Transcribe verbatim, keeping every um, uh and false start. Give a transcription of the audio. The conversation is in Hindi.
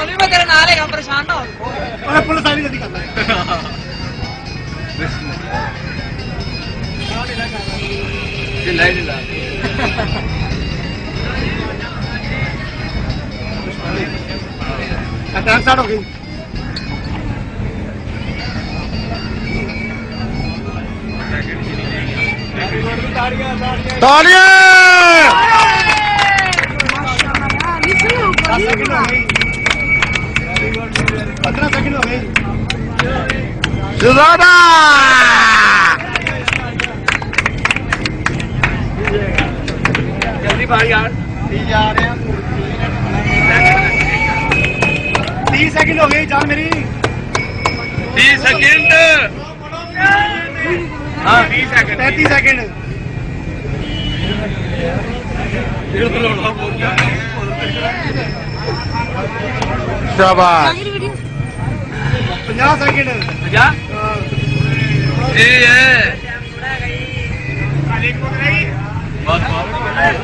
भी मैं तेरे नाल है, परेशान ना हो। ओए पुलिस आई जल्दी कर ले। ढिला ढिला अटैक स्टार्ट हो गई। तालियां पंद्रह सेकंड हो गई। सुजाना जल्दी भाग यार, जा रहे हैं। तीस सेकंड हो गई जान मेरी। तीस सेकंड। हाँ तीस सेकंड तैतीस सेकंड। शाबाश। पचास सेकंड। पचास ये है बहुत बहुत